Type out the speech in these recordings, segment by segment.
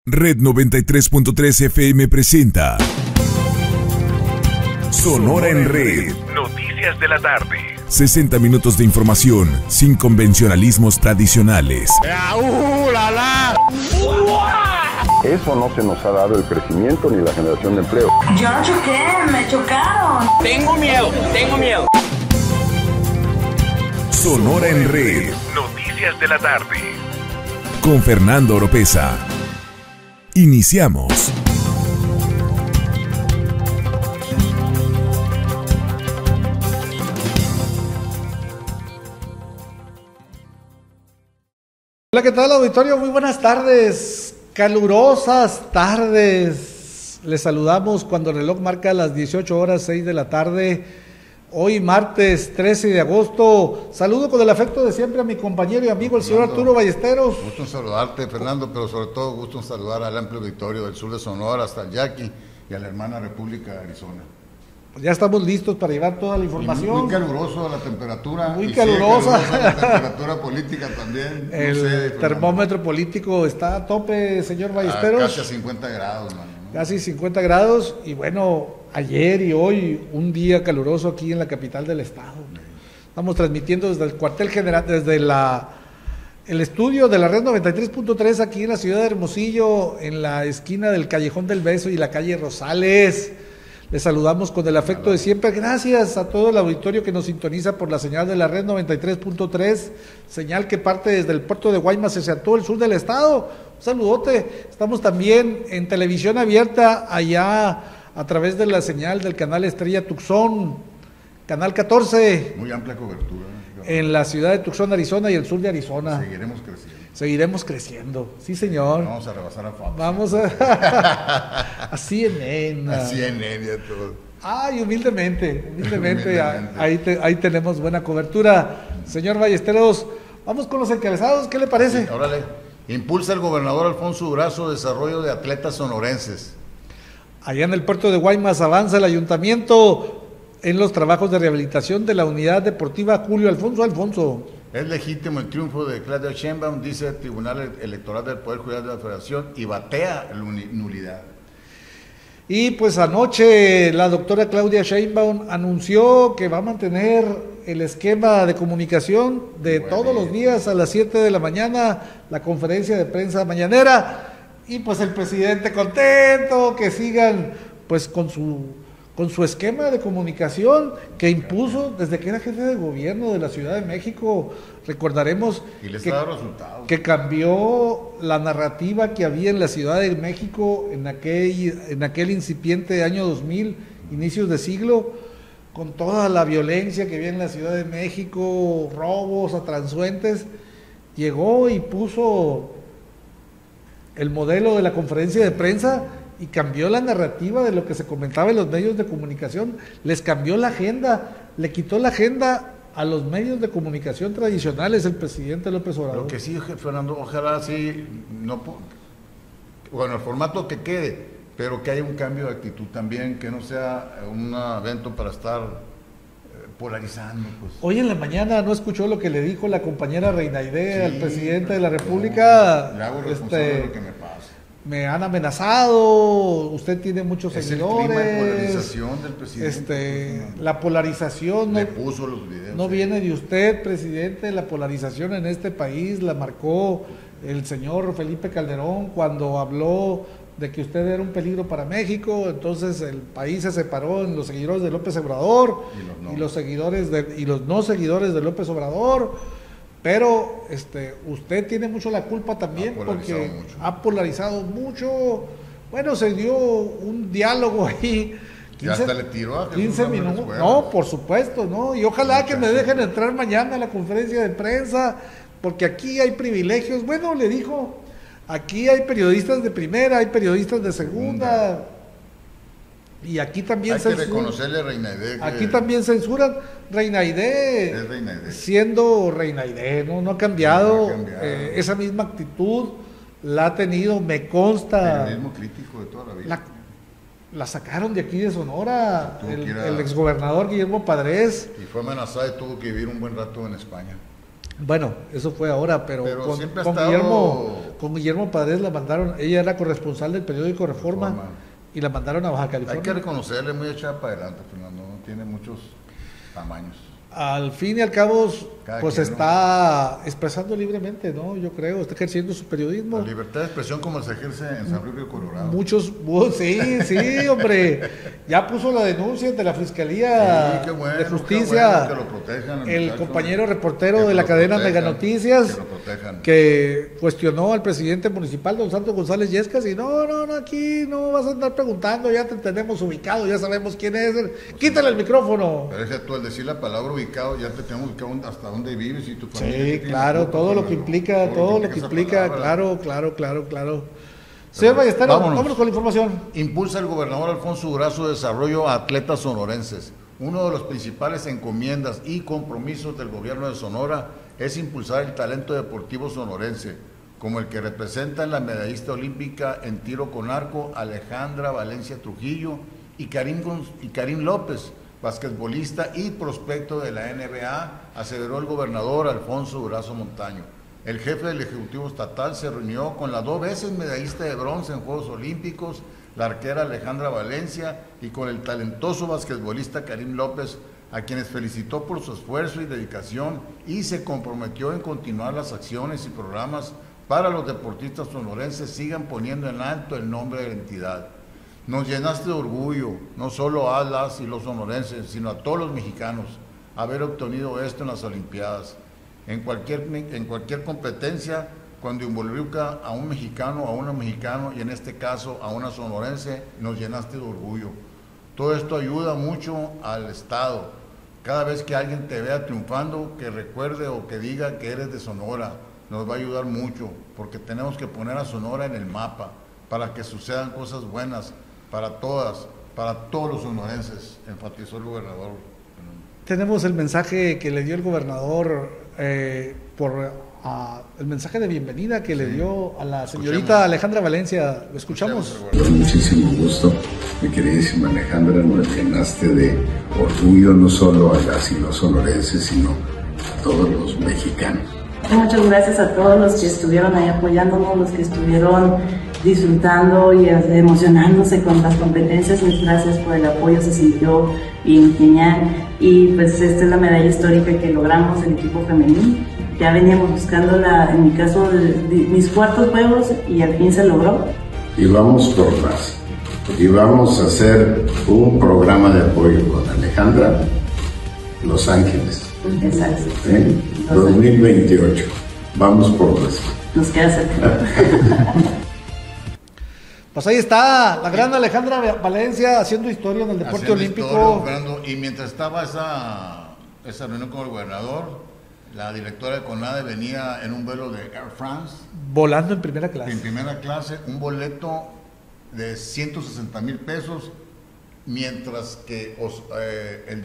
Red 93.3 FM presenta Sonora en Red. Noticias de la tarde. 60 minutos de información sin convencionalismos tradicionales. Eso no se nos ha dado el crecimiento ni la generación de empleo. Yo no choqué, me chocaron. Tengo miedo. Sonora en Red. Noticias de la tarde. Con Fernando Oropeza. Iniciamos. Hola, ¿qué tal, auditorio? Muy buenas tardes, calurosas tardes. Les saludamos cuando el reloj marca las 18 horas 6 de la tarde. Hoy martes 13 de agosto. Saludo con el afecto de siempre a mi compañero y amigo, el señor Arturo Ballesteros. Gusto en saludarte, Fernando, pero sobre todo gusto en saludar al amplio auditorio del sur de Sonora hasta el Yaqui y a la hermana República de Arizona. Pues ya estamos listos para llevar toda la información. Muy caluroso la temperatura. Muy calurosa. La temperatura política también. El termómetro político está a tope, señor Ballesteros. Casi a 50 grados, mano. Casi 50 grados y bueno, ayer y hoy un día caluroso aquí en la capital del estado. Estamos transmitiendo desde el cuartel general, desde el estudio de la Red 93.3 aquí en la ciudad de Hermosillo, en la esquina del Callejón del Beso y la calle Rosales. Les saludamos con el afecto de siempre. Gracias a todo el auditorio que nos sintoniza por la señal de la Red 93.3, señal que parte desde el puerto de Guaymas hacia todo el sur del estado. Un saludote. Estamos también en televisión abierta allá a través de la señal del canal Estrella Tucson, canal 14. Muy amplia cobertura. En la ciudad de Tucson, Arizona y el sur de Arizona. Seguiremos creciendo. Sí, señor. Vamos a rebasar a Fox. Vamos a CNN. A CNN y a todo. Ay, humildemente. Ahí tenemos buena cobertura. Señor Ballesteros, vamos con los encabezados, ¿qué le parece? Sí, órale. Impulsa el gobernador Alfonso Durazo desarrollo de atletas sonorenses. Allá en el puerto de Guaymas avanza el ayuntamiento en los trabajos de rehabilitación de la unidad deportiva Julio Alfonso. Es legítimo el triunfo de Claudia Sheinbaum, dice el Tribunal Electoral del Poder Judicial de la Federación, y batea la nulidad. Y pues anoche la doctora Claudia Sheinbaum anunció que va a mantener el esquema de comunicación de todos los días a las 7 de la mañana, la conferencia de prensa mañanera, y pues el presidente contento, que sigan pues con su esquema de comunicación que impuso desde que era jefe de gobierno de la Ciudad de México. Recordaremos que cambió la narrativa que había en la Ciudad de México en aquel incipiente año 2000, inicios de siglo, con toda la violencia que había en la Ciudad de México, robos a transeúntes. Llegó y puso el modelo de la conferencia de prensa y cambió la narrativa de lo que se comentaba en los medios de comunicación, les cambió la agenda, le quitó la agenda a los medios de comunicación tradicionales el presidente López Obrador. Lo que sí, Fernando, ojalá sí, el formato que quede, pero que haya un cambio de actitud también, que no sea un evento para estar polarizando. Pues. Hoy en la mañana no escuchó lo que le dijo la compañera Reinaide al presidente de la República. Le hago responsable de lo que me pasa. Me han amenazado, usted tiene muchos seguidores. El clima de polarización del presidente. La polarización le puso los videos. No viene de usted, presidente. La polarización en este país la marcó el señor Felipe Calderón cuando habló de que usted era un peligro para México. Entonces el país se separó en los seguidores de López Obrador y los no seguidores de López Obrador. Pero usted tiene mucho la culpa también porque ha polarizado mucho. Bueno, se dio un diálogo ahí. 15, y hasta le tiró a 15 minutos. No, por supuesto, ¿no? Y ojalá que me dejen entrar mañana a la conferencia de prensa, porque aquí hay privilegios. Bueno, le dijo, aquí hay periodistas de primera, hay periodistas de segunda. Y aquí también hay que reconocerle a Reinaide. Aquí también censuran. Reinaide, siendo Reinaide, no ha cambiado. Esa misma actitud la ha tenido, me consta. El mismo crítico de toda la vida. La sacaron de aquí de Sonora, el exgobernador Guillermo Padres. Y fue amenazada y tuvo que vivir un buen rato en España. Bueno, eso fue ahora, pero siempre ha con estado... Guillermo Padres la mandaron, ella era corresponsal del periódico Reforma. Y la mandaron a Baja California. Hay que reconocerle, muy echada para adelante, Fernando, no tiene muchos tamaños. Al fin y al cabo, pues quien, está expresando libremente, ¿no? Yo creo, está ejerciendo su periodismo. La libertad de expresión como se ejerce en San Luis Río Colorado. Muchos, sí, hombre. Ya puso la denuncia ante la Fiscalía de Justicia. Que lo protejan, el compañero reportero de la cadena Mega Noticias, que cuestionó al presidente municipal, don Santos González Yescas, y no, aquí no vas a andar preguntando, ya te tenemos ubicado, ya sabemos quién es. Quítale el micrófono. Pero es que tú al decir la palabra ubicado, ya te tenemos ubicado hasta dónde vives y tu familia. Sí, claro, todo lo que implica, claro. Señor Ballesteros, vámonos con la información. Impulsa el gobernador Alfonso Durazo desarrollo a atletas sonorenses. Uno de los principales encomiendas y compromisos del gobierno de Sonora es impulsar el talento deportivo sonorense, como el que representan la medallista olímpica en tiro con arco Alejandra Valencia Trujillo y Karim López, basquetbolista y prospecto de la NBA, aseveró el gobernador Alfonso Durazo Montaño. El jefe del Ejecutivo Estatal se reunió con la 2 veces medallista de bronce en Juegos Olímpicos, la arquera Alejandra Valencia, y con el talentoso basquetbolista Karim López, a quienes felicitó por su esfuerzo y dedicación y se comprometió en continuar las acciones y programas para los deportistas sonorenses sigan poniendo en alto el nombre de la entidad. Nos llenaste de orgullo, no solo a las y los sonorenses, sino a todos los mexicanos, haber obtenido esto en las Olimpiadas. En cualquier competencia, cuando involucra a un mexicano, a una mexicana, y en este caso a una sonorense, nos llenaste de orgullo. Todo esto ayuda mucho al Estado. Cada vez que alguien te vea triunfando, que recuerde o que diga que eres de Sonora, nos va a ayudar mucho, porque tenemos que poner a Sonora en el mapa, para que sucedan cosas buenas, para todos los sonorenses, enfatizó el gobernador. Tenemos el mensaje que le dio el gobernador el mensaje de bienvenida que le dio a la señorita Alejandra Valencia. ¿Lo escuchamos? Con muchísimo gusto, mi queridísima Alejandra, nos llenaste de orgullo no solo a las y los sonorenses, sino a todos los mexicanos. Muchas gracias a todos los que estuvieron ahí apoyándonos, los que estuvieron disfrutando y emocionándose con las competencias. Muchas gracias por el apoyo, se sintió bien genial. Y pues esta es la medalla histórica que logramos el equipo femenino. Ya veníamos buscándola, en mi caso, mis cuartos juegos, y al fin se logró. Y vamos por más. Y vamos a hacer un programa de apoyo con Alejandra, Los Ángeles. Exacto. 2028. Vamos por más. Nos queda cerca. Pues ahí está la gran Alejandra Valencia haciendo historia en el deporte olímpico. Y mientras estaba esa reunión con el gobernador, la directora de CONADE venía en un vuelo de Air France. Volando en primera clase. En primera clase, un boleto de 160,000 pesos, mientras que el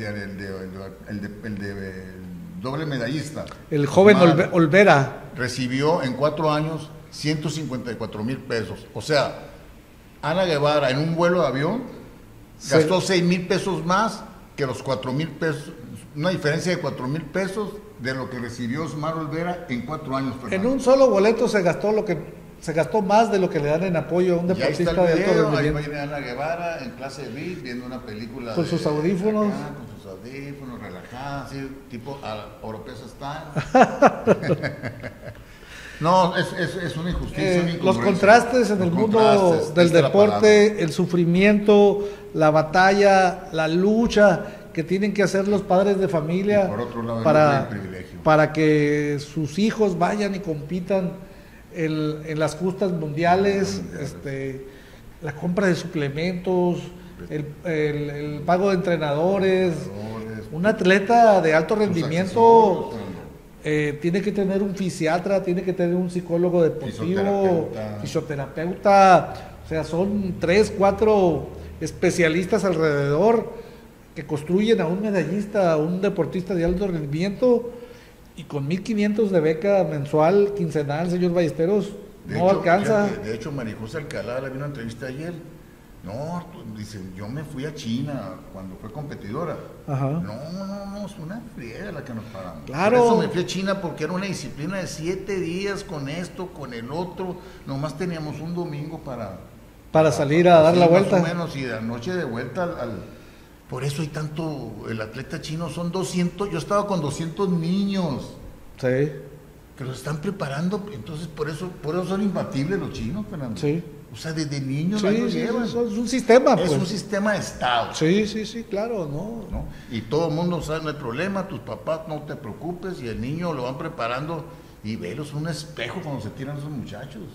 doble medallista, el joven Olvera, recibió en 4 años 154,000 pesos. O sea, Ana Guevara en un vuelo de avión gastó 6,000 pesos más que los 4,000 pesos, una diferencia de 4,000 pesos de lo que recibió Osmar Olvera en 4 años. Fernando. En un solo boleto se gastó más de lo que le dan en apoyo a un deportista de alto rendimiento. Ahí viene Ana Guevara en clase VIP viendo una película con sus audífonos, relajada, así, tipo Oropesa Style. No, es una injusticia. Los contrastes en el mundo del deporte, el sufrimiento, la batalla, la lucha que tienen que hacer los padres de familia para que sus hijos vayan y compitan en las justas mundiales, la compra de suplementos, el pago de entrenadores. Un atleta de alto rendimiento tiene que tener un fisiatra, tiene que tener un psicólogo deportivo, fisioterapeuta, o sea, son 3, 4 especialistas alrededor que construyen a un medallista, a un deportista de alto rendimiento, y con 1,500 de beca mensual, quincenal, señor Ballesteros, no alcanza. De hecho, María José Alcalá le vino una entrevista ayer No, dice, yo me fui a China cuando fue competidora. Ajá. No, es una friega la que nos pagamos. Claro. Por eso me fui a China, porque era una disciplina de 7 días con esto, con el otro. Nomás teníamos un domingo para salir a dar la vuelta. Más o menos, y de anoche de vuelta por eso hay tanto, el atleta chino son 200, yo estaba con 200 niños. Sí. Que los están preparando, entonces por eso son imbatibles los chinos, Fernando. Sí. O sea, desde niños Sí, lo sí, llevan. es un sistema, Es pues. un sistema de Estado. Sí, claro, ¿no? Y todo el mundo sabe, no hay problema, tus papás no te preocupes, y el niño lo van preparando, y velos un espejo cuando se tiran esos muchachos.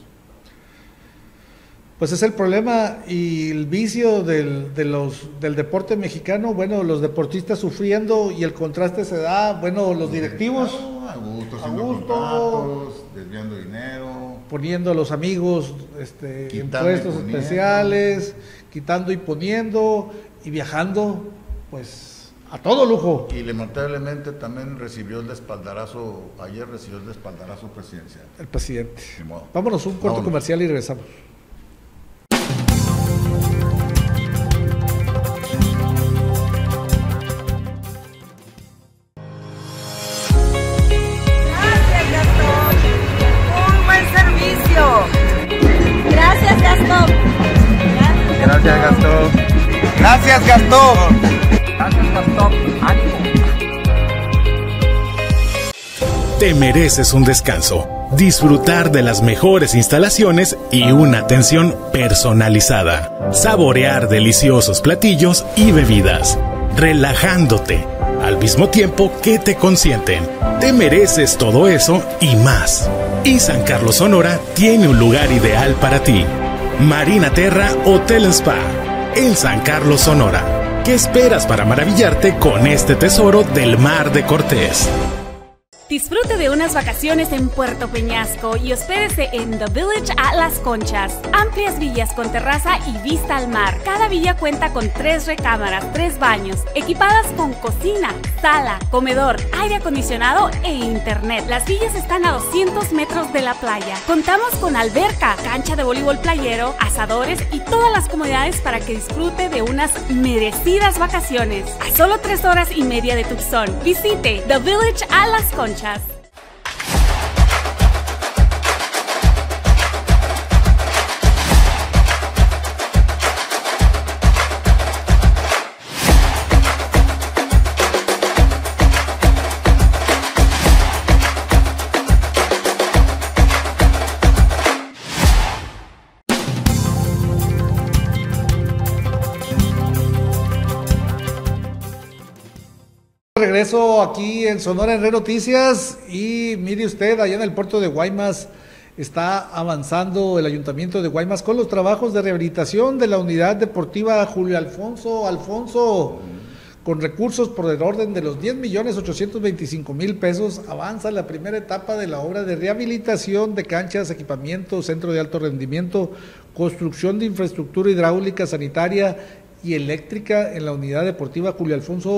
Pues es el problema y el vicio del deporte mexicano, bueno, los deportistas sufriendo y el contraste se da, bueno, los directivos Claro, a gusto, haciendo contratos, desviando dinero. poniendo a los amigos Quitando y impuestos poniendo. especiales, quitando y poniendo y viajando, pues a todo lujo. Y lamentablemente también ayer recibió el espaldarazo presidencial. El presidente. Ni modo. Vámonos un corto Vámonos. comercial y regresamos. Gracias, Gastón. Muy buen servicio. Gracias, Gastón. Gracias, Gastón. Gracias, Gastón. Gracias, Gastón. Ánimo. Te mereces un descanso, disfrutar de las mejores instalaciones y una atención personalizada, saborear deliciosos platillos y bebidas, relajándote, al mismo tiempo que te consienten. Te mereces todo eso y más. Y San Carlos Sonora tiene un lugar ideal para ti. Marina Terra Hotel & Spa, en San Carlos Sonora. ¿Qué esperas para maravillarte con este tesoro del Mar de Cortés? Disfrute de unas vacaciones en Puerto Peñasco y hospédese en The Village at Las Conchas. Amplias villas con terraza y vista al mar. Cada villa cuenta con 3 recámaras, 3 baños, equipadas con cocina, sala, comedor, aire acondicionado e internet. Las villas están a 200 metros de la playa. Contamos con alberca, cancha de voleibol playero, asadores y todas las comodidades para que disfrute de unas merecidas vacaciones. A solo 3 horas y media de Tucson. Visite The Village at Las Conchas. Regreso aquí en Sonora en Red Noticias y mire usted, allá en el puerto de Guaymas está avanzando el Ayuntamiento de Guaymas con los trabajos de rehabilitación de la unidad deportiva Julio Alfonso, con recursos por el orden de los 10.825.000 pesos. Avanza la primera etapa de la obra de rehabilitación de canchas, equipamiento, centro de alto rendimiento, construcción de infraestructura hidráulica, sanitaria y eléctrica en la unidad deportiva Julio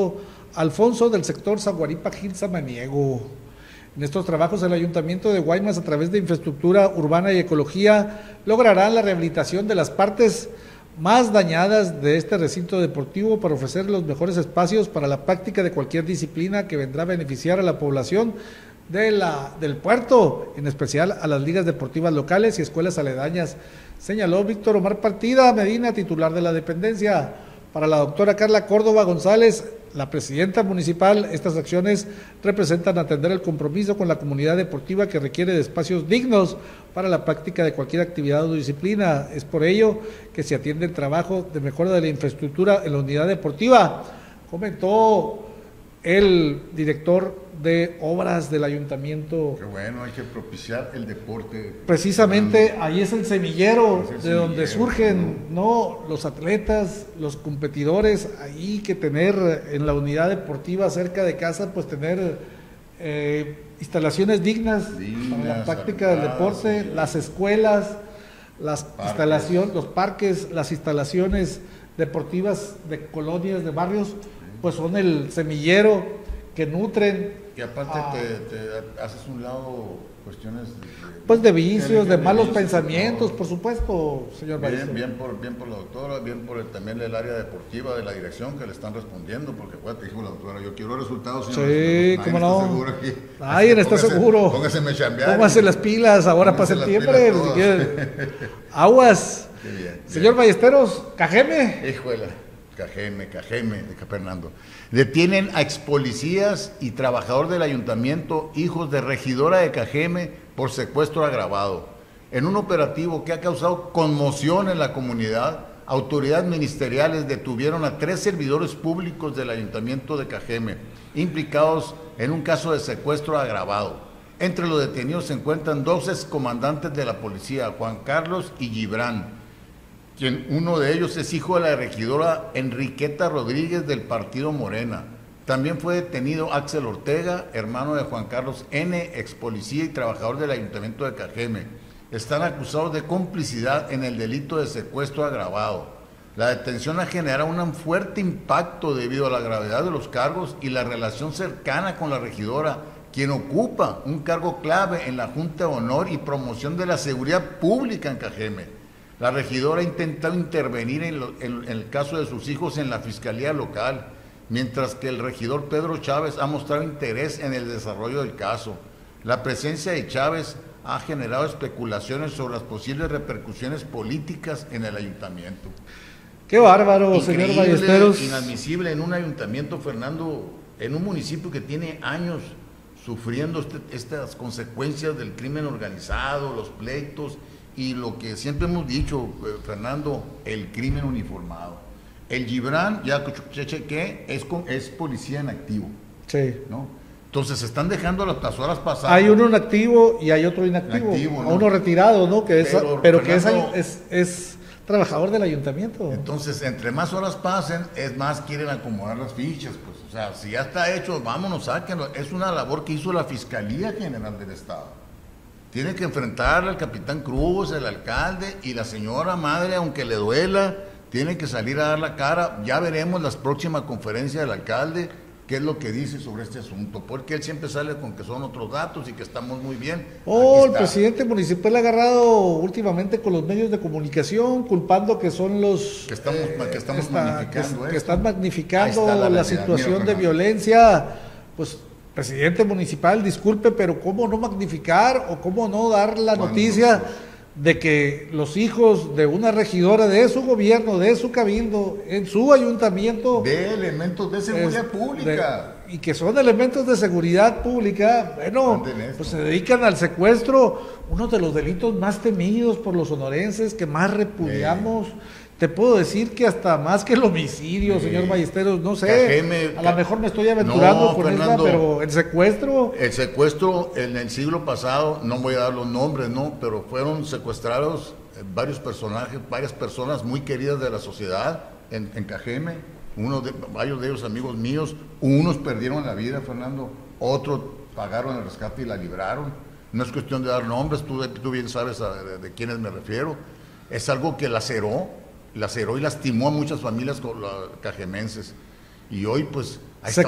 Alfonso del sector Zaguaripa Gil Samaniego. En estos trabajos el Ayuntamiento de Guaymas, a través de infraestructura urbana y ecología, logrará la rehabilitación de las partes más dañadas de este recinto deportivo para ofrecer los mejores espacios para la práctica de cualquier disciplina que vendrá a beneficiar a la población del puerto, en especial a las ligas deportivas locales y escuelas aledañas, señaló Víctor Omar Partida Medina, titular de la dependencia. Para la doctora Carla Córdoba González, la presidenta municipal, estas acciones representan atender el compromiso con la comunidad deportiva que requiere de espacios dignos para la práctica de cualquier actividad o disciplina. Es por ello que se atiende el trabajo de mejora de la infraestructura en la unidad deportiva, comentó el director de obras del ayuntamiento. Qué bueno, hay que propiciar el deporte. Precisamente ahí es el semillero Es el de donde semillero, surgen, ¿no?, los atletas, los competidores. Ahí que tener en la unidad deportiva cerca de casa, pues tener instalaciones dignas para la práctica del deporte, sí. Las escuelas, los parques, las instalaciones deportivas de colonias, de barrios, pues son el semillero que nutren. Y aparte te haces un lado cuestiones pues de vicios, de malos pensamientos, por supuesto, señor Ballesteros. Bien por la doctora, bien por también el área deportiva de la dirección que le están respondiendo, porque te dijo la doctora, yo quiero resultados, señor. Sí, cómo no. Nadie está seguro. Póngase a chambear. Póngase las pilas ahora para septiembre. Si quiere. Aguas. Bien, señor Ballesteros, Cajeme. Híjole. Cajeme, de Fernando. Detienen a expolicías y trabajador del ayuntamiento, hijos de regidora de Cajeme, por secuestro agravado. En un operativo que ha causado conmoción en la comunidad, autoridades ministeriales detuvieron a 3 servidores públicos del ayuntamiento de Cajeme, implicados en un caso de secuestro agravado. Entre los detenidos se encuentran 2 excomandantes de la policía, Juan Carlos y Gibran, quien uno de ellos es hijo de la regidora Enriqueta Rodríguez del partido Morena. También fue detenido Axel Ortega, hermano de Juan Carlos N., ex policía y trabajador del ayuntamiento de Cajeme. Están acusados de complicidad en el delito de secuestro agravado. La detención ha generado un fuerte impacto debido a la gravedad de los cargos y la relación cercana con la regidora, quien ocupa un cargo clave en la Junta de Honor y Promoción de la Seguridad Pública en Cajeme. La regidora ha intentado intervenir en el caso de sus hijos en la Fiscalía Local, mientras que el regidor Pedro Chávez ha mostrado interés en el desarrollo del caso. La presencia de Chávez ha generado especulaciones sobre las posibles repercusiones políticas en el ayuntamiento. ¡Qué bárbaro, increíble, señor Ballesteros! Inadmisible en un ayuntamiento, Fernando, en un municipio que tiene años sufriendo estas consecuencias del crimen organizado, los pleitos, y lo que siempre hemos dicho, Fernando, el crimen uniformado. El Gibran, ya chequeé, es policía en activo. Sí. ¿No? Entonces se están dejando las horas pasadas. Hay uno en activo y hay otro inactivo. ¿No? Uno retirado, ¿no? Que pero Fernando, que es trabajador del ayuntamiento. Entonces, entre más horas pasen, es más quieren acomodar las fichas. Pues, o sea, si ya está hecho, vámonos, sáquenlo. Es una labor que hizo la Fiscalía General del Estado. Tiene que enfrentar al capitán Cruz, el alcalde y la señora madre, aunque le duela, tiene que salir a dar la cara. Ya veremos las próximas conferencias del alcalde, qué es lo que dice sobre este asunto, porque él siempre sale con que son otros datos y que estamos muy bien. El presidente municipal ha agarrado últimamente con los medios de comunicación, culpando que son los que están magnificando la situación de violencia. Pues, presidente municipal, disculpe, pero ¿cómo no magnificar o cómo no dar la noticia de que los hijos de una regidora de su gobierno, de su cabildo, en su ayuntamiento, de elementos de seguridad pública, y que son elementos de seguridad pública, bueno, pues se dedican al secuestro, uno de los delitos más temidos por los sonorenses, que más repudiamos? Te puedo decir que hasta más que el homicidio, señor Ballesteros, no sé, Cajeme, a lo mejor me estoy aventurando con Fernando, esta, pero el secuestro... El secuestro en el siglo pasado, no voy a dar los nombres, ¿no? Pero fueron secuestrados varios personajes, varias personas muy queridas de la sociedad en Cajeme, varios de ellos amigos míos, unos perdieron la vida, Fernando, otros pagaron el rescate y la libraron. No es cuestión de dar nombres, tú bien sabes de quiénes me refiero. Es algo que laceró y lastimó a muchas familias cajemenses. Y hoy, pues, se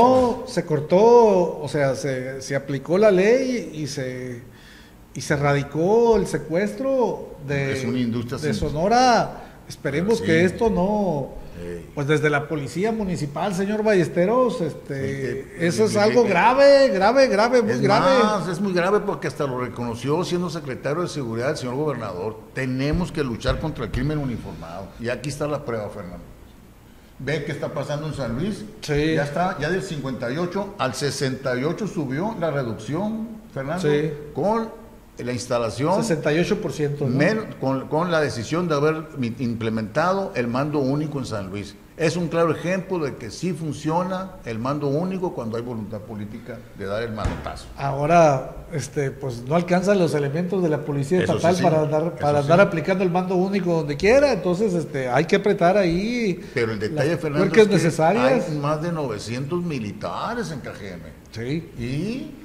cortó, o sea, se aplicó la ley y se radicó el secuestro de Sonora. Esperemos que esto no... Pues desde la policía municipal, señor Ballesteros, eso es algo grave, muy grave. Es muy grave porque hasta lo reconoció siendo secretario de Seguridad el señor gobernador. Tenemos que luchar contra el crimen uniformado. Y aquí está la prueba, Fernando. Ve qué está pasando en San Luis. Sí. Ya del 58 al 68 subió la reducción, Fernando, con la instalación 68%, ¿no? con la decisión de haber implementado el mando único en San Luis. Es un claro ejemplo de que sí funciona el mando único cuando hay voluntad política de dar el manotazo. Ahora, pues no alcanzan los elementos de la policía estatal para andar aplicando el mando único donde quiera, entonces hay que apretar ahí. Pero el detalle, Fernando, es que necesarias. Hay más de 900 militares en Cajeme. Sí. Y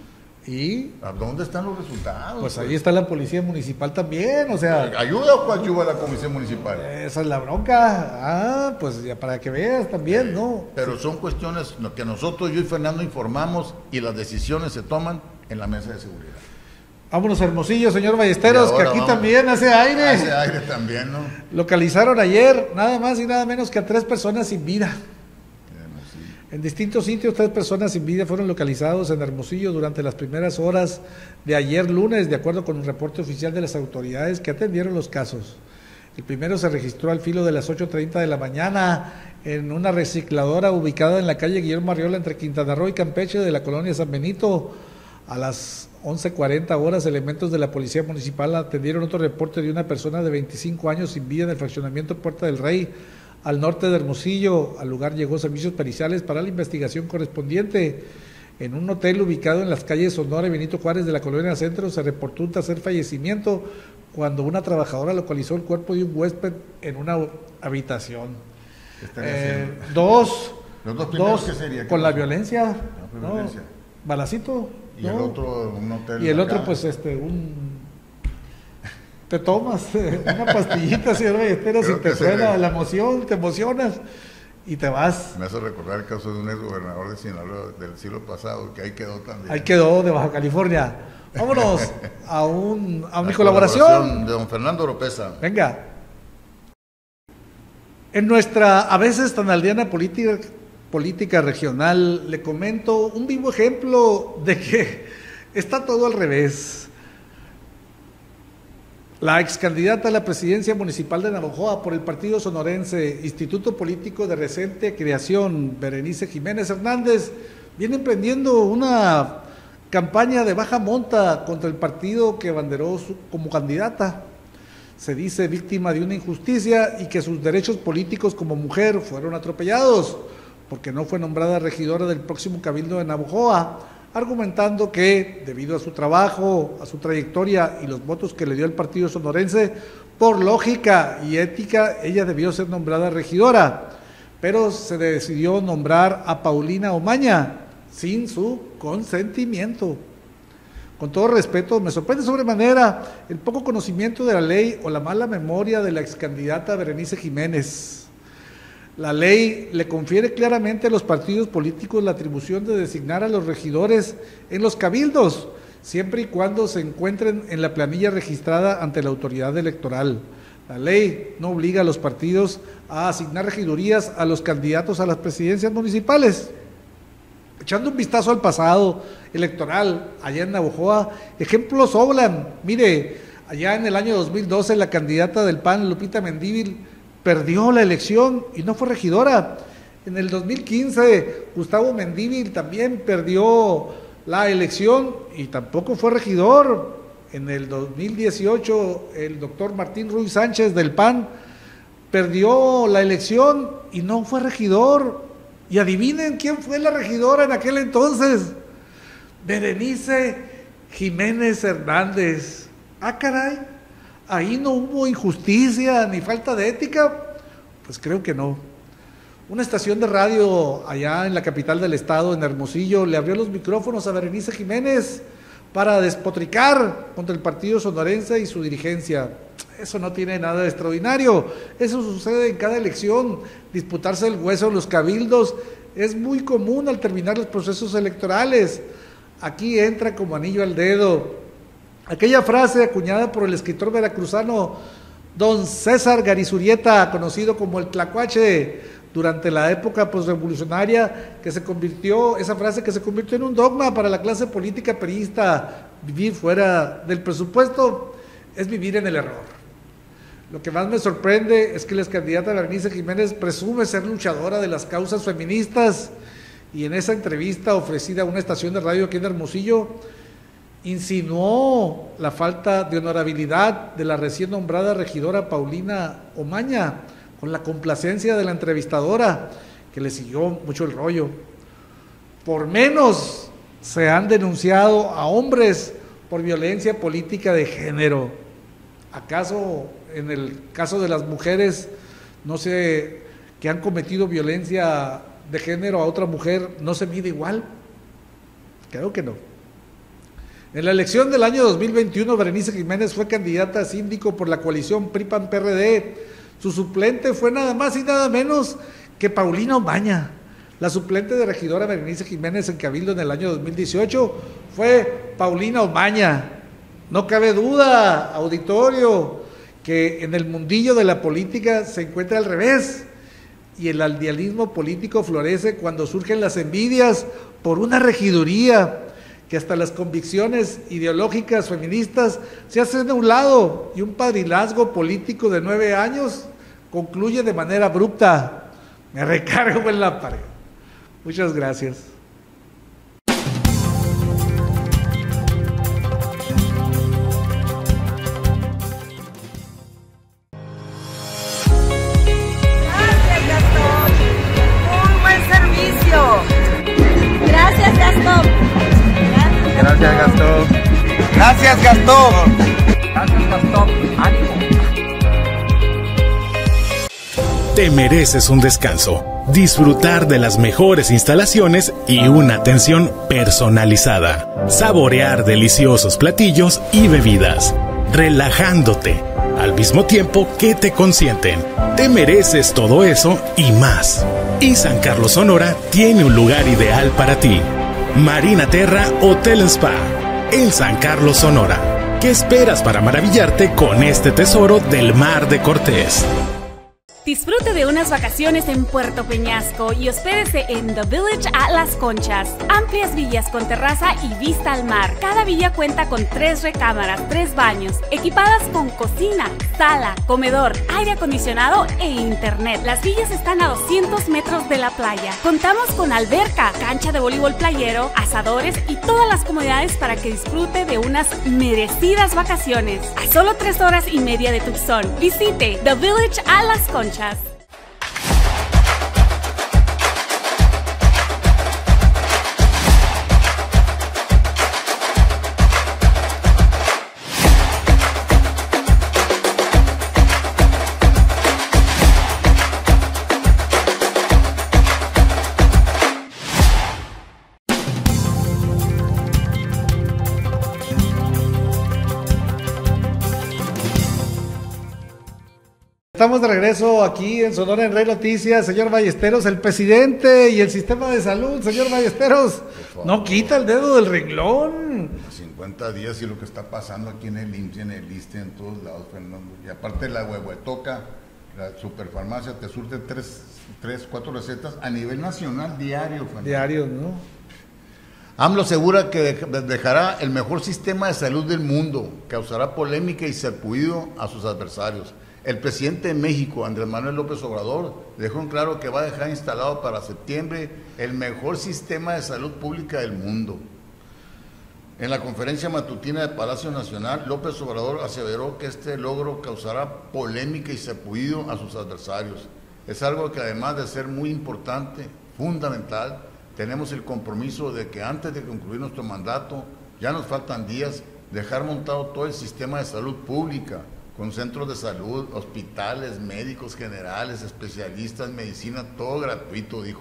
¿Y? ¿A dónde están los resultados? Pues ahí está la policía municipal también, o sea... ¿Ayuda o coadyuva la comisión municipal? Esa es la bronca. Pues ya para que veas también, ¿no? Pero son cuestiones que nosotros, yo y Fernando, informamos y las decisiones se toman en la mesa de seguridad. Vámonos a Hermosillo, señor Ballesteros, que aquí también hace aire. Hace aire también, ¿no? Localizaron ayer nada más y nada menos que a 3 personas sin vida. En distintos sitios, 3 personas sin vida fueron localizados en Hermosillo durante las primeras horas de ayer lunes, de acuerdo con un reporte oficial de las autoridades que atendieron los casos. El primero se registró al filo de las 8:30 de la mañana en una recicladora ubicada en la calle Guillermo Arriola entre Quintana Roo y Campeche de la colonia San Benito. A las 11:40 horas, elementos de la policía municipal atendieron otro reporte de una persona de 25 años sin vida en el fraccionamiento Puerta del Rey, al norte de Hermosillo. Al lugar llegó servicios periciales para la investigación correspondiente. En un hotel ubicado en las calles Sonora y Benito Juárez de la colonia Centro se reportó un tercer fallecimiento cuando una trabajadora localizó el cuerpo de un huésped en una habitación. Dos ¿qué sería? con la violencia, ¿no? Violencia. Balacito. Y ¿no? el otro, un hotel. Y el otro, pues, te tomas una pastillita, señor Ballesteros, y te suena la emoción, te emocionas y te vas. Me hace recordar el caso de un ex gobernador de Sinaloa del siglo pasado, que ahí quedó también. Ahí quedó, de Baja California. Vámonos a mi colaboración de don Fernando Oropesa. Venga. En nuestra a veces tan aldeana política regional, le comento un vivo ejemplo de que está todo al revés. La ex candidata a la presidencia municipal de Navojoa por el partido sonorense, Instituto Político de Reciente Creación, Berenice Jiménez Hernández, viene emprendiendo una campaña de baja monta contra el partido que abanderó como candidata. Se dice víctima de una injusticia y que sus derechos políticos como mujer fueron atropellados porque no fue nombrada regidora del próximo Cabildo de Navojoa, argumentando que, debido a su trabajo, a su trayectoria y los votos que le dio el partido sonorense, por lógica y ética, ella debió ser nombrada regidora, pero se decidió nombrar a Paulina Omaña sin su consentimiento. Con todo respeto, me sorprende sobremanera el poco conocimiento de la ley o la mala memoria de la excandidata Berenice Jiménez. La ley le confiere claramente a los partidos políticos la atribución de designar a los regidores en los cabildos, siempre y cuando se encuentren en la planilla registrada ante la autoridad electoral. La ley no obliga a los partidos a asignar regidurías a los candidatos a las presidencias municipales. Echando un vistazo al pasado electoral allá en Navojoa, ejemplos sobran. Mire, allá en el año 2012 la candidata del PAN, Lupita Mendívil, perdió la elección y no fue regidora. En el 2015, Gustavo Mendívil también perdió la elección y tampoco fue regidor. En el 2018, el doctor Martín Ruiz Sánchez del PAN perdió la elección y no fue regidor. Y adivinen quién fue la regidora en aquel entonces. Berenice Jiménez Hernández. Ah, caray. ¿Ahí no hubo injusticia ni falta de ética? Pues creo que no. Una estación de radio allá en la capital del estado, en Hermosillo, le abrió los micrófonos a Berenice Jiménez para despotricar contra el partido sonorense y su dirigencia. Eso no tiene nada de extraordinario. Eso sucede en cada elección. Disputarse el hueso en los cabildos es muy común al terminar los procesos electorales. Aquí entra como anillo al dedo aquella frase acuñada por el escritor veracruzano don César Garizurieta, conocido como el Tlacuache, durante la época posrevolucionaria, esa frase que se convirtió en un dogma para la clase política perista: vivir fuera del presupuesto es vivir en el error. Lo que más me sorprende es que la excandidata Berenice Jiménez presume ser luchadora de las causas feministas, y en esa entrevista ofrecida a una estación de radio aquí en Hermosillo, insinuó la falta de honorabilidad de la recién nombrada regidora Paulina Omaña, con la complacencia de la entrevistadora, que le siguió mucho el rollo. Por menos se han denunciado a hombres por violencia política de género. ¿Acaso en el caso de las mujeres, que han cometido violencia de género a otra mujer, no se mide igual? Creo que no. En la elección del año 2021, Berenice Jiménez fue candidata a síndico por la coalición PRI-PAN-PRD. Su suplente fue nada más y nada menos que Paulina Omaña. La suplente de regidora Berenice Jiménez en Cabildo en el año 2018 fue Paulina Omaña. No cabe duda, auditorio, que en el mundillo de la política se encuentra al revés y el aldealismo político florece cuando surgen las envidias por una regiduría, que hasta las convicciones ideológicas feministas se hacen a un lado y un padrinazgo político de 9 años concluye de manera abrupta. Me recargo en la pared. Muchas gracias. Gracias, Gastón. Muy buen servicio. Gracias, Gastón. Gracias, Gastón. Gracias, Gastón. Gracias, Gastón. Ánimo. Te mereces un descanso, disfrutar de las mejores instalaciones y una atención personalizada, saborear deliciosos platillos y bebidas, relajándote, al mismo tiempo que te consienten. Te mereces todo eso y más. Y San Carlos Sonora tiene un lugar ideal para ti. Marina Terra Hotel & Spa, en San Carlos Sonora. ¿Qué esperas para maravillarte con este tesoro del Mar de Cortés? Disfrute de unas vacaciones en Puerto Peñasco y hospédese en The Village at Las Conchas. Amplias villas con terraza y vista al mar. Cada villa cuenta con 3 recámaras, 3 baños, equipadas con cocina, sala, comedor, aire acondicionado e internet. Las villas están a 200 metros de la playa. Contamos con alberca, cancha de voleibol playero, asadores y todas las comodidades para que disfrute de unas merecidas vacaciones. A solo 3 horas y media de Tucson. Visite The Village at Las Conchas. Estamos de regreso aquí en Sonora en Rey Noticias. Señor Ballesteros, el presidente y el sistema de salud, señor Ballesteros, no quita el dedo del renglón. 50 días y lo que está pasando aquí en el IMSS, en el ISSSTE, en todos lados, Fernando. Y aparte la Huehuetoca, la superfarmacia, te surte 4 recetas a nivel nacional diario, Fernando. Diario, ¿no? AMLO asegura que dejará el mejor sistema de salud del mundo, causará polémica y sarpullido a sus adversarios. El presidente de México, Andrés Manuel López Obrador, dejó en claro que va a dejar instalado para septiembre el mejor sistema de salud pública del mundo. En la conferencia matutina de Palacio Nacional, López Obrador aseveró que este logro causará polémica y sarpullido a sus adversarios. Es algo que además de ser muy importante, fundamental, tenemos el compromiso de que antes de concluir nuestro mandato, ya nos faltan días, dejar montado todo el sistema de salud pública, con centros de salud, hospitales, médicos generales, especialistas, medicina, todo gratuito, dijo.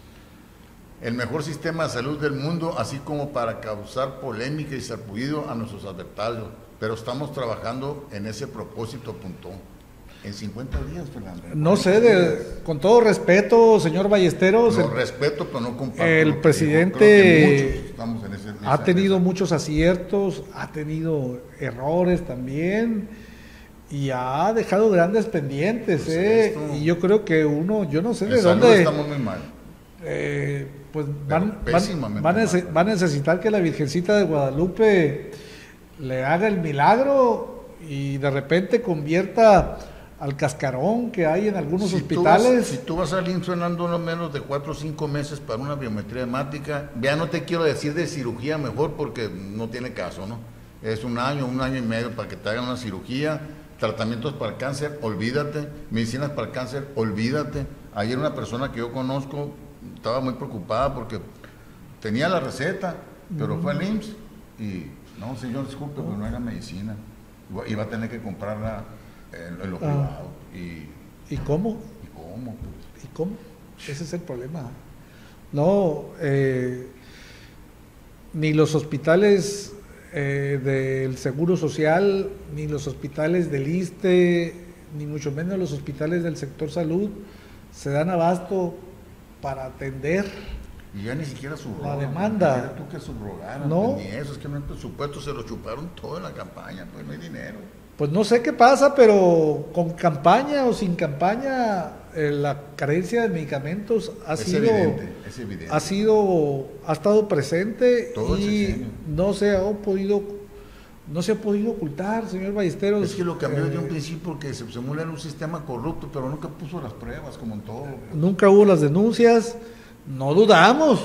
El mejor sistema de salud del mundo, así como para causar polémica y sarpullido a nuestros adversarios, pero estamos trabajando en ese propósito, apuntó. En 50 días, Fernando. No sé, con todo respeto, señor Ballesteros. No, respeto, pero no comparto. El presidente ha tenido muchos aciertos, ha tenido errores también. Y ha dejado grandes pendientes, y yo creo que yo no sé de dónde. Estamos muy mal. Pues va a necesitar que la Virgencita de Guadalupe le haga el milagro y de repente convierta al cascarón que hay en algunos hospitales. Si tú vas al IMSS Fernando, no menos de 4 o 5 meses para una biometría hemática, ya no te quiero decir de cirugía mejor porque no tiene caso, ¿no? Es un año y medio para que te hagan una cirugía. Tratamientos para el cáncer, olvídate. Medicinas para el cáncer, olvídate. Ayer una persona que yo conozco estaba muy preocupada porque tenía la receta, pero fue al IMSS y, no, señor, disculpe, pero no era medicina. Iba a tener que comprarla en lo privado. ¿Y cómo? ¿Y cómo? Ese es el problema. No, ni los hospitales del Seguro Social, ni los hospitales del ISSSTE, ni mucho menos los hospitales del sector salud se dan abasto para atender y ya ni siquiera subrogan. La demanda. Ni tú que subrogaron, no. Ni eso, es que no hay presupuesto, se lo chuparon todo en la campaña, pues no hay dinero. Pues no sé qué pasa, pero con campaña o sin campaña, la carencia de medicamentos ha estado presente todo y no se ha podido ocultar, señor Ballesteros. Es que lo cambió de un principio porque se emula en un sistema corrupto, pero nunca puso las pruebas, como en todo. Nunca hubo las denuncias, no dudamos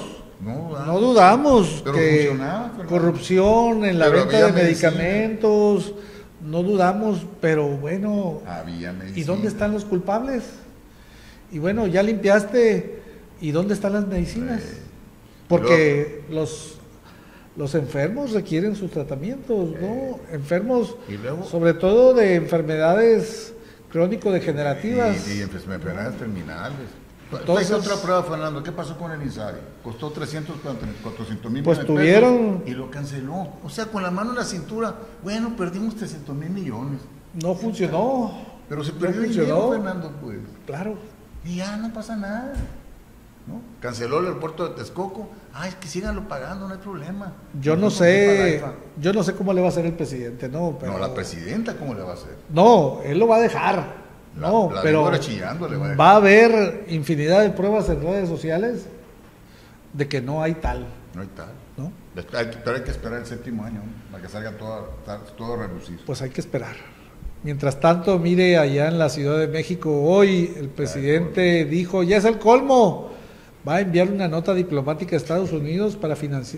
pero que funcionaba, corrupción en la venta de medicamentos, no dudamos, pero bueno, había medicina. ¿Y dónde están los culpables? Y bueno, ya limpiaste, ¿y dónde están las medicinas? Porque los enfermos requieren sus tratamientos, ¿no? Enfermos, sobre todo de enfermedades crónico-degenerativas. Y enfermedades terminales. Entonces, otra prueba, Fernando, ¿qué pasó con el INSABI? Costó 400,000 pues pesos y lo canceló. O sea, con la mano en la cintura, bueno, perdimos 300,000 millones. No funcionó. Pero se perdió dinero, Fernando, pues. Claro. Y ya no pasa nada, ¿no? Canceló el aeropuerto de Texcoco. Es que síganlo pagando, no hay problema. Yo no sé cómo le va a hacer el presidente, ¿no? Pero, no, la presidenta, ¿cómo le va a hacer? No, él lo va a dejar. Pero chillando le va a dejar. Va a haber infinidad de pruebas en redes sociales de que no hay tal. No hay tal. ¿No? Pero hay que esperar el 7º año, ¿no? Para que salga todo relucido. Pues hay que esperar. Mientras tanto, mire, allá en la Ciudad de México, hoy el presidente dijo, ya es el colmo, va a enviar una nota diplomática a Estados Unidos para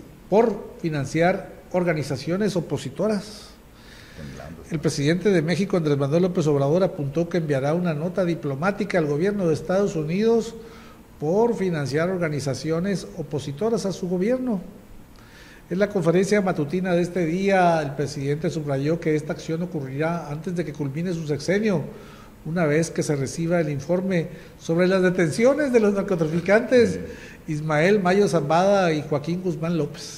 financiar organizaciones opositoras. El presidente de México, Andrés Manuel López Obrador, apuntó que enviará una nota diplomática al gobierno de Estados Unidos por financiar organizaciones opositoras a su gobierno. En la conferencia matutina de este día, el presidente subrayó que esta acción ocurrirá antes de que culmine su sexenio, una vez que se reciba el informe sobre las detenciones de los narcotraficantes Ismael Mayo Zambada y Joaquín Guzmán López.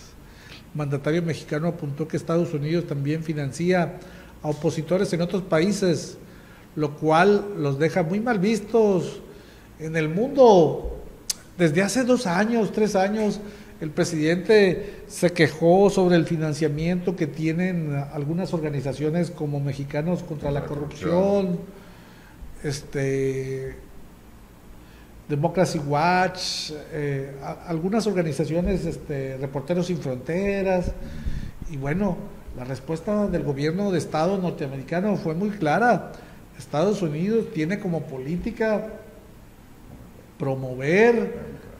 El mandatario mexicano apuntó que Estados Unidos también financia a opositores en otros países, lo cual los deja muy mal vistos en el mundo. Desde hace 2 años, 3 años, el presidente se quejó sobre el financiamiento que tienen algunas organizaciones como Mexicanos contra la Corrupción, Democracy Watch, algunas organizaciones, Reporteros Sin Fronteras, y bueno, la respuesta del gobierno de Estado norteamericano fue muy clara. Estados Unidos tiene como política promover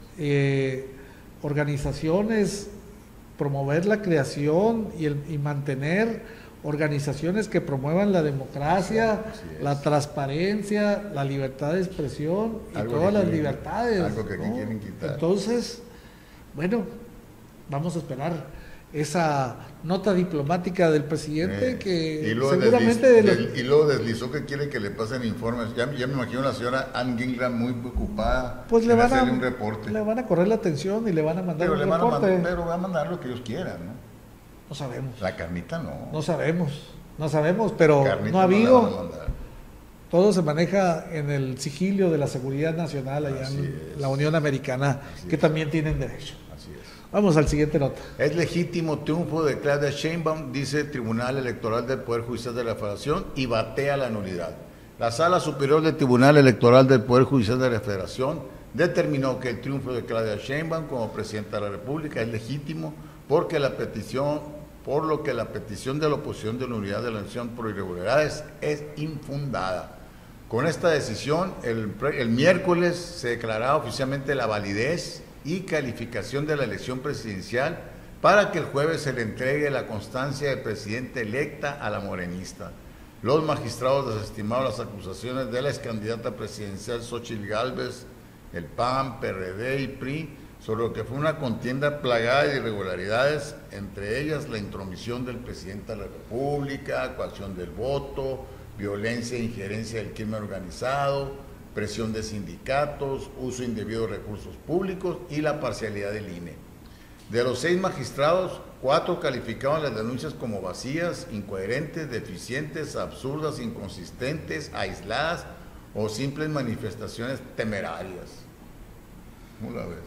organizaciones, promover la creación y mantener organizaciones que promuevan la democracia, la transparencia, la libertad de expresión y todas las libertades. Algo que quieren quitar. Entonces, bueno, vamos a esperar esa nota diplomática del presidente que seguramente... Y luego deslizó que quiere que le pasen informes. Ya me imagino a la señora Ann Gingland muy preocupada. Pues le van a hacerle un reporte. Le van a correr la atención y le van a mandar un reporte. Pero va a mandar lo que ellos quieran, ¿no? No sabemos. La carnita no. No sabemos, pero carnita no ha habido. Todo se maneja en el sigilio de la seguridad nacional allá en la Unión Americana, que también tienen derecho. Así es. Vamos al siguiente nota. Es legítimo triunfo de Claudia Sheinbaum, dice el Tribunal Electoral del Poder Judicial de la Federación, y batea la nulidad. La Sala Superior del Tribunal Electoral del Poder Judicial de la Federación determinó que el triunfo de Claudia Sheinbaum como presidenta de la República es legítimo por lo que la petición de la oposición de la unidad de la elección por irregularidades es infundada. Con esta decisión, el miércoles se declarará oficialmente la validez y calificación de la elección presidencial para que el jueves se le entregue la constancia de presidenta electa a la morenista. Los magistrados desestimaron las acusaciones de la excandidata presidencial Xóchitl Gálvez, el PAN, PRD y PRI, sobre lo que fue una contienda plagada de irregularidades, entre ellas la intromisión del presidente de la República, coacción del voto, violencia e injerencia del crimen organizado, presión de sindicatos, uso indebido de recursos públicos y la parcialidad del INE. De los 6 magistrados, 4 calificaban las denuncias como vacías, incoherentes, deficientes, absurdas, inconsistentes, aisladas o simples manifestaciones temerarias. ¿Cómo la ves?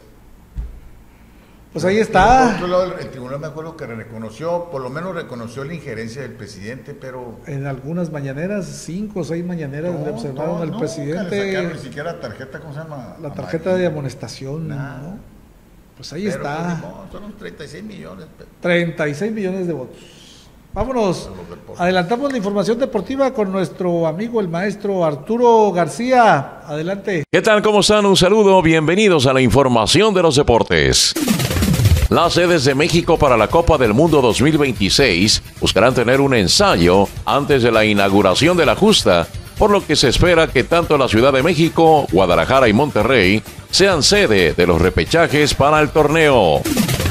Pues ahí está. Por otro lado, el tribunal, me acuerdo que reconoció, por lo menos reconoció la injerencia del presidente, pero... En algunas mañaneras, 5 o 6 mañaneras le observaron al presidente... Le sacaron ni siquiera tarjeta, ¿cómo se llama? La tarjeta de amonestación, ¿no? Pues ahí está. Pues, son unos 36 millones. 36 millones de votos. Vámonos. Adelantamos la información deportiva con nuestro amigo el maestro Arturo García. Adelante. ¿Qué tal? ¿Cómo están? Un saludo. Bienvenidos a la información de los deportes. Las sedes de México para la Copa del Mundo 2026 buscarán tener un ensayo antes de la inauguración de la justa, por lo que se espera que tanto la Ciudad de México, Guadalajara y Monterrey sean sede de los repechajes para el torneo.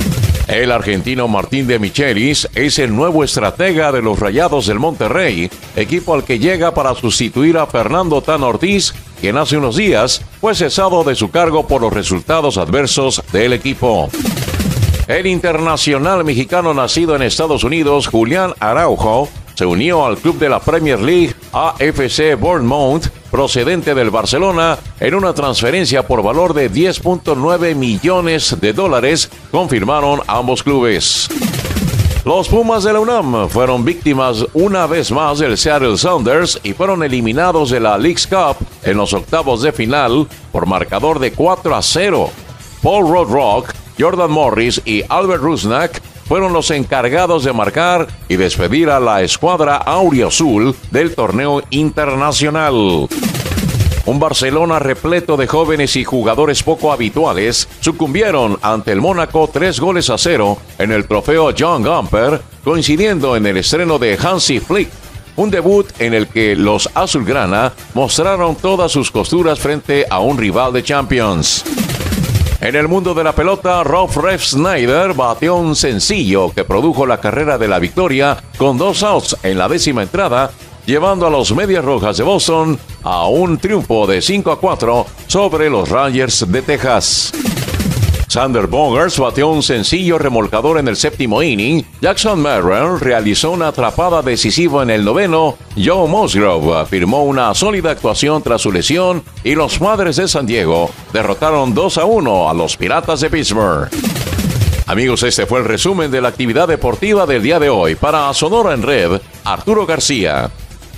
El argentino Martín de Michelis es el nuevo estratega de los Rayados del Monterrey, equipo al que llega para sustituir a Fernando Tan Ortiz, quien hace unos días fue cesado de su cargo por los resultados adversos del equipo. El internacional mexicano nacido en Estados Unidos, Julián Araujo, se unió al club de la Premier League AFC Bournemouth, procedente del Barcelona, en una transferencia por valor de $10.9 millones, confirmaron ambos clubes. Los Pumas de la UNAM fueron víctimas una vez más del Seattle Sounders y fueron eliminados de la Leagues Cup en los octavos de final por marcador de 4-0. Paul Rodrock, Jordan Morris y Albert Rusnak fueron los encargados de marcar y despedir a la escuadra auriazul del torneo internacional. Un Barcelona repleto de jóvenes y jugadores poco habituales sucumbieron ante el Mónaco 3-0 en el trofeo John Gamper, coincidiendo en el estreno de Hansi Flick, un debut en el que los azulgrana mostraron todas sus costuras frente a un rival de Champions. En el mundo de la pelota, Rolf Refsnyder batió un sencillo que produjo la carrera de la victoria con 2 outs en la 10ª entrada, llevando a los Medias Rojas de Boston a un triunfo de 5-4 sobre los Rangers de Texas. Xander Bogaerts batió un sencillo remolcador en el 7º inning. Jackson Merrill realizó una atrapada decisiva en el 9º. Joe Musgrove firmó una sólida actuación tras su lesión y los Padres de San Diego derrotaron 2-1 a los Piratas de Pittsburgh. Amigos, este fue el resumen de la actividad deportiva del día de hoy. Para Sonora en Red, Arturo García.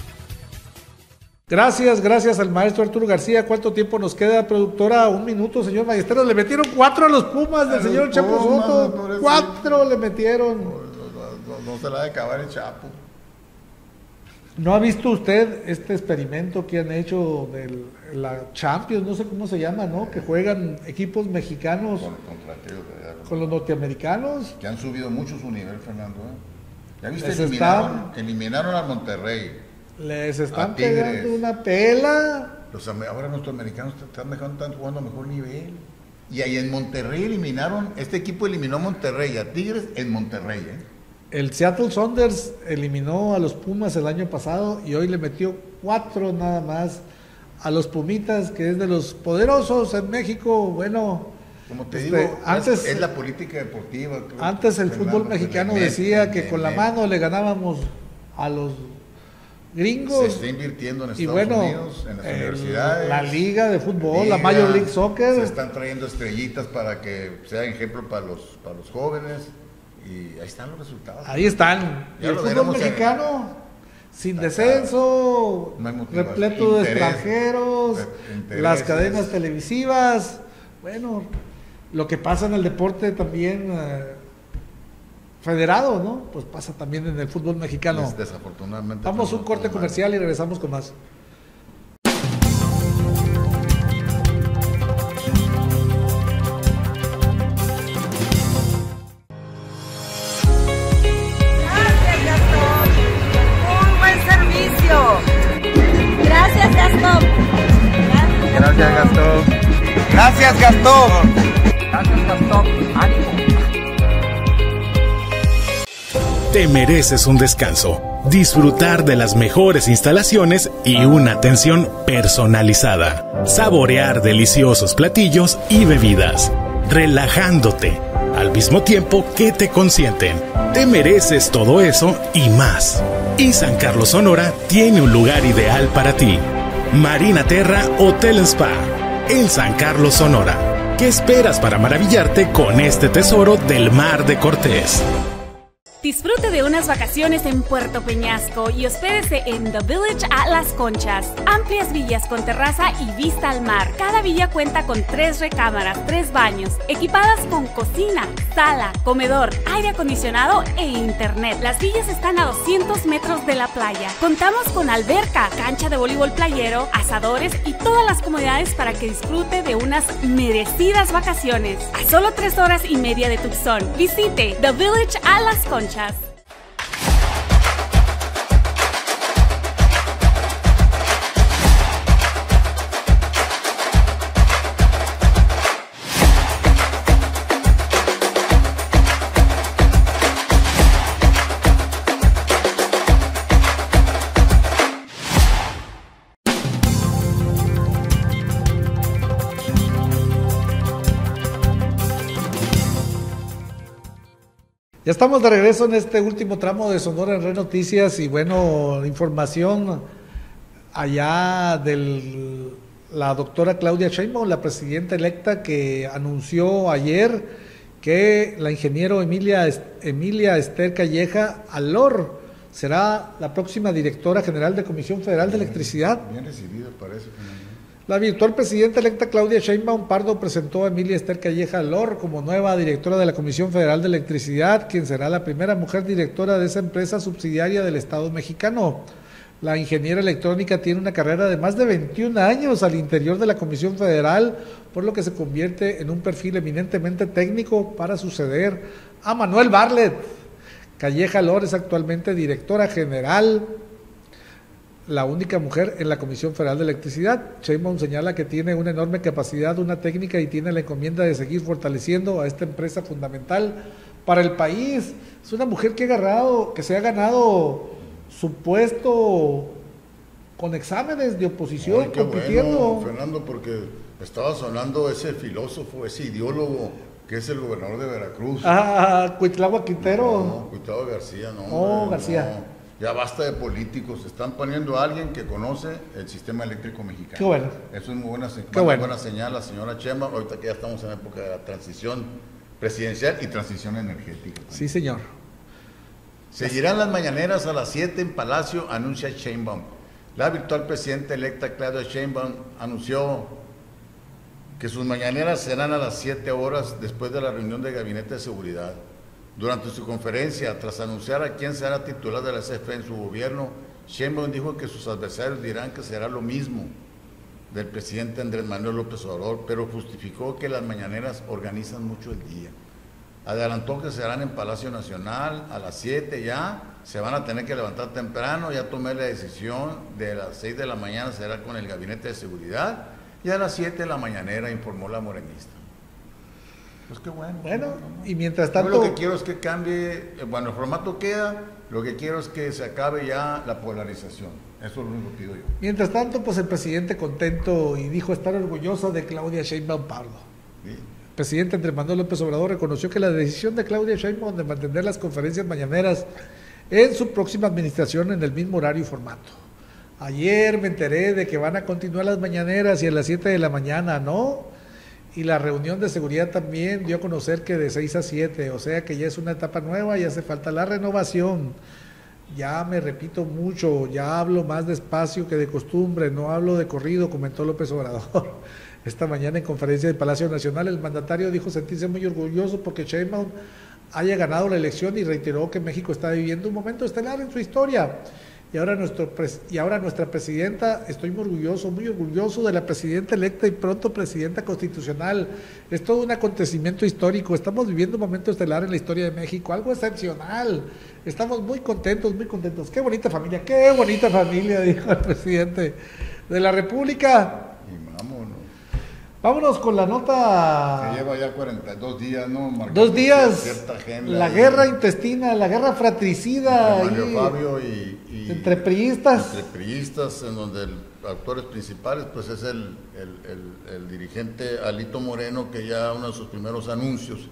Gracias al maestro Arturo García. ¿Cuánto tiempo nos queda, productora? 1 minuto, señor Ballesteros. Le metieron 4 a los Pumas del señor Chapo Soto. 4 le metieron. No se la ha de acabar el Chapo. ¿No ha visto usted este experimento que han hecho de la Champions? No sé cómo se llama, ¿no? Que juegan equipos mexicanos con los norteamericanos. Que han subido mucho su nivel, Fernando. ¿Ya viste? Eliminaron al Monterrey. Les están pegando una pela. Ahora nuestros americanos están jugando a mejor nivel. Y ahí en Monterrey este equipo eliminó a Monterrey, a Tigres en Monterrey. El Seattle Sounders eliminó a los Pumas el año pasado y hoy le metió 4 nada más a los Pumitas, que es de los poderosos en México. Bueno, como te digo, antes es la política deportiva. Antes el fútbol mexicano decía que con la mano le ganábamos a los gringos. Se está invirtiendo en Estados Unidos, en las universidades. La liga de fútbol, la Major League Soccer. Se están trayendo estrellitas para que sea ejemplo para los jóvenes. Y ahí están los resultados. Ahí están. Y el fútbol mexicano, sin descenso, no repleto de extranjeros, las cadenas televisivas. Bueno, lo que pasa en el deporte también federado, ¿no? Pues pasa también en el fútbol mexicano. Desafortunadamente. Vamos a un corte comercial y regresamos con más. Gracias, Gastón. Muy buen servicio. Gracias, Gastón. Gracias, Gastón. Gracias, Gastón. Gracias, Gastón. Ánimo. Te mereces un descanso, disfrutar de las mejores instalaciones y una atención personalizada, saborear deliciosos platillos y bebidas, relajándote, al mismo tiempo que te consienten. Te mereces todo eso y más. Y San Carlos Sonora tiene un lugar ideal para ti. Marina Terra Hotel & Spa, en San Carlos Sonora. ¿Qué esperas para maravillarte con este tesoro del Mar de Cortés? Disfrute de unas vacaciones en Puerto Peñasco y hospédese en The Village at Las Conchas. Amplias villas con terraza y vista al mar. Cada villa cuenta con 3 recámaras, 3 baños, equipadas con cocina, sala, comedor, aire acondicionado e internet. Las villas están a 200 metros de la playa. Contamos con alberca, cancha de voleibol playero, asadores y todas las comodidades para que disfrute de unas merecidas vacaciones. A solo 3 horas y media de Tucson. Visite The Village at Las Conchas. Ya estamos de regreso en este último tramo de Sonora en Red Noticias y bueno, información allá de la doctora Claudia Sheinbaum, la presidenta electa, que anunció ayer que la ingeniero Emilia Esther Calleja Alor será la próxima directora general de Comisión Federal de Electricidad. Bien recibido, parece. La virtual presidenta electa Claudia Sheinbaum Pardo presentó a Emilia Esther Calleja Alor como nueva directora de la Comisión Federal de Electricidad, quien será la primera mujer directora de esa empresa subsidiaria del Estado mexicano. La ingeniera electrónica tiene una carrera de más de 21 años al interior de la Comisión Federal, por lo que se convierte en un perfil eminentemente técnico para suceder a Manuel Bartlett. Calleja Alor es actualmente directora general, la única mujer en la Comisión Federal de Electricidad. Sheinbaum señala que tiene una enorme capacidad, una técnica y tiene la encomienda de seguir fortaleciendo a esta empresa fundamental para el país. Es una mujer que se ha ganado su puesto con exámenes de oposición. Ay, qué compitiendo. Bueno, Fernando, porque estaba sonando ese filósofo, ese ideólogo que es el gobernador de Veracruz. Cuitlahua Quintero. No, Cuitlahua García, no. Oh, García. No. Ya basta de políticos, están poniendo a alguien que conoce el sistema eléctrico mexicano. Qué bueno. Eso es muy buena, buena señal, la señora Sheinbaum, ahorita que ya estamos en época de la transición presidencial y transición energética. Sí, señor. Seguirán las mañaneras a las 7 en Palacio, anuncia Sheinbaum. La virtual presidenta electa Claudia Sheinbaum anunció que sus mañaneras serán a las 7 horas después de la reunión del Gabinete de Seguridad. Durante su conferencia, tras anunciar a quién será titular de la CFE en su gobierno, Sheinbaum dijo que sus adversarios dirán que será lo mismo del presidente Andrés Manuel López Obrador, pero justificó que las mañaneras organizan mucho el día. Adelantó que serán en Palacio Nacional a las 7 ya, se van a tener que levantar temprano, ya tomé la decisión, de las 6 de la mañana será con el Gabinete de Seguridad y a las 7 de la mañanera, informó la morenista. Pues qué bueno. Bueno, y mientras tanto... Yo lo que quiero es que cambie, bueno, el formato queda, lo que quiero es que se acabe ya la polarización. Eso es lo único que pido yo. Mientras tanto, pues el presidente contento y dijo estar orgulloso de Claudia Sheinbaum Pardo. Sí. El presidente Andrés Manuel López Obrador reconoció que la decisión de Claudia Sheinbaum de mantener las conferencias mañaneras en su próxima administración en el mismo horario y formato. Ayer me enteré de que van a continuar las mañaneras y a las 7 de la mañana, ¿no? Y la reunión de seguridad también dio a conocer que de 6 a 7, o sea que ya es una etapa nueva y hace falta la renovación. Ya me repito mucho, ya hablo más despacio que de costumbre, no hablo de corrido, comentó López Obrador. Esta mañana en conferencia del Palacio Nacional, el mandatario dijo sentirse muy orgulloso porque Sheinbaum haya ganado la elección y reiteró que México está viviendo un momento estelar en su historia. Y ahora nuestra presidenta, estoy muy orgulloso de la presidenta electa y pronto presidenta constitucional. Es todo un acontecimiento histórico, estamos viviendo un momento estelar en la historia de México, algo excepcional. Estamos muy contentos, muy contentos. Qué bonita familia, dijo el presidente de la República. Y vámonos. Vámonos con la nota. Se lleva ya 42 días, ¿no? Marcando 2 días. La guerra intestina, la guerra fratricida. Mario Fabio y entre priistas. Entre priistas, en donde actores principales, pues es el dirigente Alito Moreno, que ya uno de sus primeros anuncios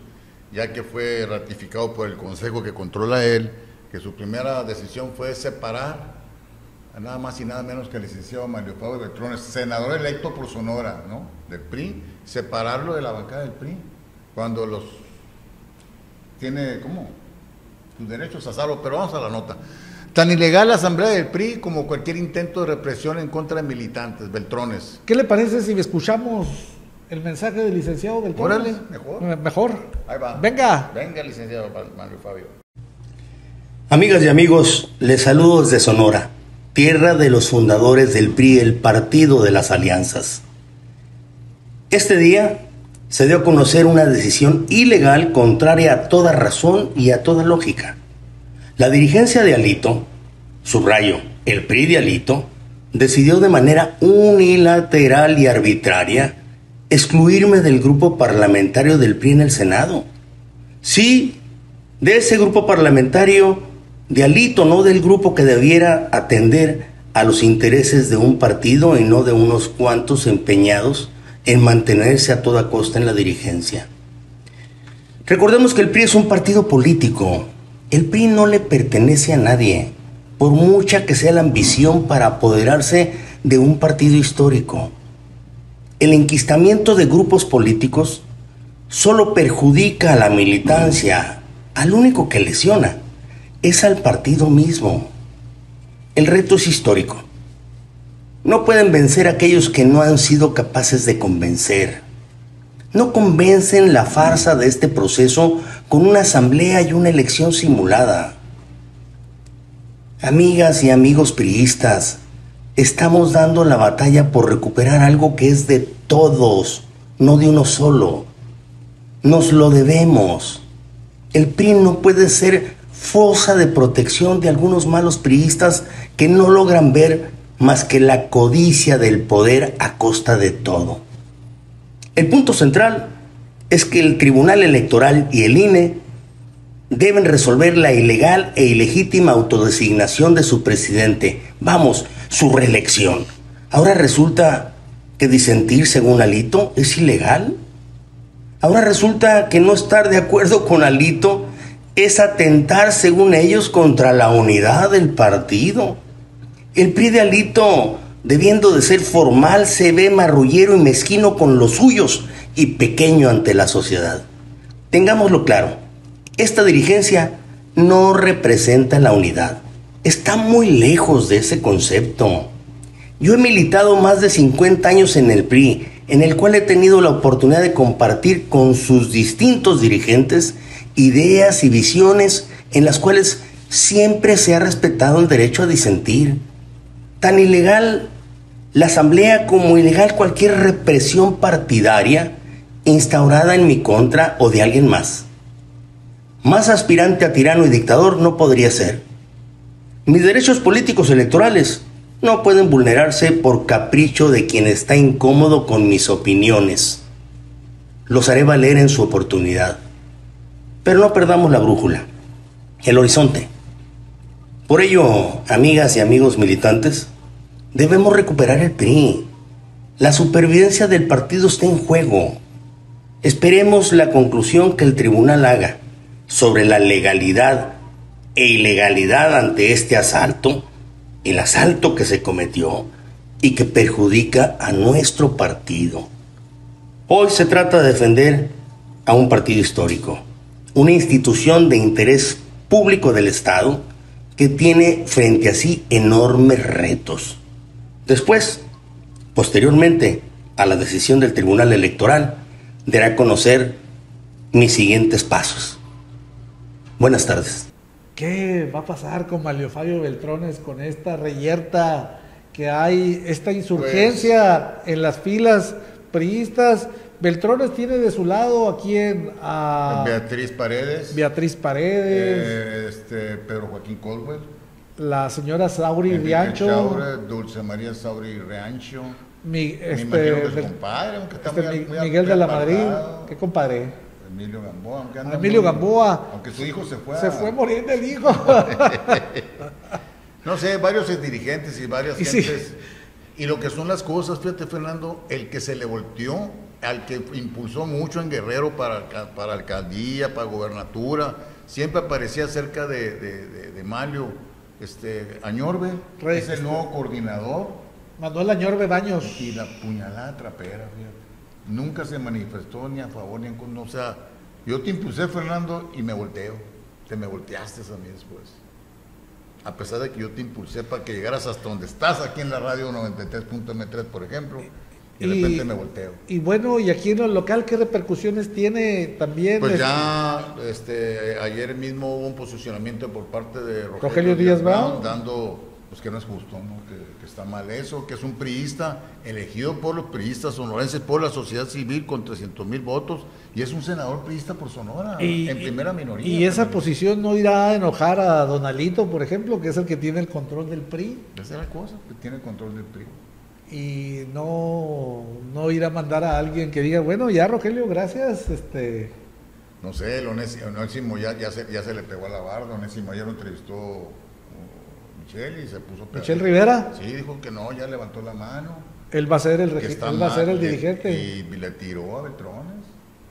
ya que fue ratificado por el consejo que controla él, que su primera decisión fue separar a nada más y nada menos que el licenciado Mario Fabio Beltrones, senador electo por Sonora, ¿no?, del PRI, separarlo de la bancada del PRI, cuando los tiene, ¿cómo?, sus derechos a salvo. Pero vamos a la nota. Tan ilegal la asamblea del PRI como cualquier intento de represión en contra de militantes. Beltrones. ¿Qué le parece si escuchamos el mensaje del licenciado Beltrones? Órale, mejor. Mejor. Ahí va. Venga. Venga, licenciado Mario Fabio. Amigas y amigos, les saludo desde Sonora, tierra de los fundadores del PRI, el partido de las alianzas. Este día se dio a conocer una decisión ilegal contraria a toda razón y a toda lógica. La dirigencia de Alito, subrayo, el PRI de Alito, decidió de manera unilateral y arbitraria excluirme del grupo parlamentario del PRI en el Senado. Sí, de ese grupo parlamentario de Alito, no del grupo que debiera atender a los intereses de un partido y no de unos cuantos empeñados en mantenerse a toda costa en la dirigencia. Recordemos que el PRI es un partido político. El PRI no le pertenece a nadie, por mucha que sea la ambición para apoderarse de un partido histórico. El enquistamiento de grupos políticos solo perjudica a la militancia. Al único que lesiona es al partido mismo. El reto es histórico. No pueden vencer a aquellos que no han sido capaces de convencer. No convencen la farsa de este proceso con una asamblea y una elección simulada. Amigas y amigos priistas, estamos dando la batalla por recuperar algo que es de todos, no de uno solo. Nos lo debemos. El PRI no puede ser fosa de protección de algunos malos priistas que no logran ver más que la codicia del poder a costa de todo. El punto central es que el Tribunal Electoral y el INE deben resolver la ilegal e ilegítima autodesignación de su presidente, vamos, su reelección. Ahora resulta que disentir según Alito es ilegal. Ahora resulta que no estar de acuerdo con Alito es atentar, según ellos, contra la unidad del partido. El PRI de Alito, debiendo de ser formal, se ve marrullero y mezquino con los suyos y pequeño ante la sociedad. Tengámoslo claro, esta dirigencia no representa la unidad. Está muy lejos de ese concepto. Yo he militado más de 50 años en el PRI, en el cual he tenido la oportunidad de compartir con sus distintos dirigentes ideas y visiones en las cuales siempre se ha respetado el derecho a disentir. Tan ilegal la asamblea como ilegal cualquier represión partidaria instaurada en mi contra o de alguien más. Más aspirante a tirano y dictador no podría ser. Mis derechos políticos electorales no pueden vulnerarse por capricho de quien está incómodo con mis opiniones. Los haré valer en su oportunidad. Pero no perdamos la brújula, el horizonte. Por ello, amigas y amigos militantes, debemos recuperar el PRI. La supervivencia del partido está en juego. Esperemos la conclusión que el tribunal haga sobre la legalidad e ilegalidad ante este asalto, el asalto que se cometió y que perjudica a nuestro partido. Hoy se trata de defender a un partido histórico, una institución de interés público del Estado que tiene frente a sí enormes retos. Después, posteriormente a la decisión del Tribunal Electoral, dará a conocer mis siguientes pasos. Buenas tardes. ¿Qué va a pasar con Mario Fabio Beltrones, con esta reyerta que hay, esta insurgencia en las filas priistas? Beltrones tiene de su lado a quién, a Beatriz Paredes, Pedro Joaquín Caldwell, la señora Sauri Riancho, Dulce María Sauri Riancho, compadre, aunque está Miguel de la Madrid, ¿qué compadre? Emilio Gamboa, aunque su hijo se fue muriendo el hijo. No sé, varios dirigentes y varias gentes. Y lo que son las cosas, fíjate, Fernando, el que se le volteó al que impulsó mucho en Guerrero para alcaldía, para gobernatura, siempre aparecía cerca de Malio, Añorbe, es el nuevo coordinador. Manuel Añorbe Baños. Y la puñalada trapera, fíjate. Nunca se manifestó ni a favor ni en contra. O sea, yo te impulsé, Fernando, y me volteo. Te me volteaste a mí después. A pesar de que yo te impulsé para que llegaras hasta donde estás, aquí en la radio 93.m3, por ejemplo, y de repente me volteo. Y bueno, y aquí en el local, ¿qué repercusiones tiene también? Pues ya, ayer mismo hubo un posicionamiento por parte de Rogelio Díaz Brown, dando, pues que no es justo, ¿no? Que está mal eso, que es un priista elegido por los priistas sonorenses, por la sociedad civil con 300,000 votos, y es un senador priista por Sonora, en primera minoría. ¿Y esa posición no irá a enojar a Don Alito, por ejemplo, que es el que tiene el control del PRI? Esa es la cosa, que tiene el control del PRI. Y no ir a mandar a alguien que diga, bueno, ya Rogelio, gracias, No sé, Onésimo ya se le pegó a la barda. Onésimo ayer lo entrevistó Michelle y se puso pedadito. ¿Michelle Rivera? Sí, dijo que no, ya levantó la mano. Él va a ser el dirigente. Y le tiró a Beltrones.